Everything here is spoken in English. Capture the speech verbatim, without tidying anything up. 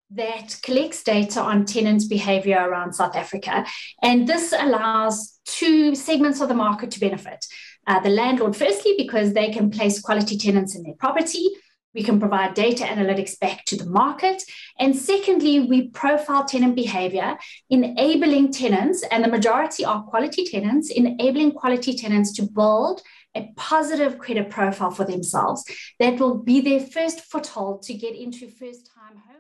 that collects data on tenants' behavior around South Africa. And this allows two segments of the market to benefit. Uh, the landlord, firstly, because they can place quality tenants in their property. We can provide data analytics back to the market. And secondly, we profile tenant behavior, enabling tenants, and the majority are quality tenants, enabling quality tenants to build a positive credit profile for themselves that will be their first foothold to get into first-time home.